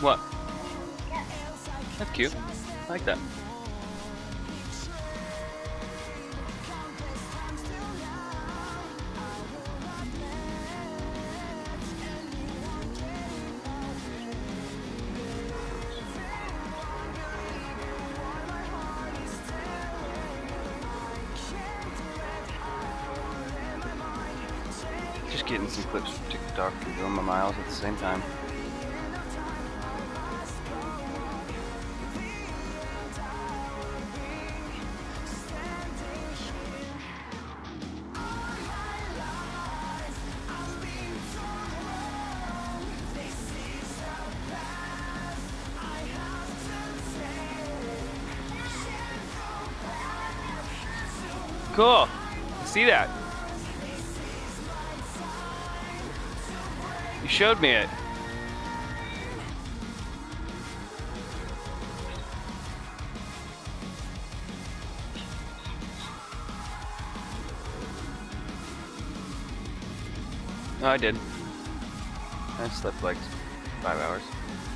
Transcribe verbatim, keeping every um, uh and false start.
What? That's cute. I like that. Just getting some clips from TikTok and doing my miles at the same time. Cool. See that? You showed me it. Oh, I did. I slept like five hours.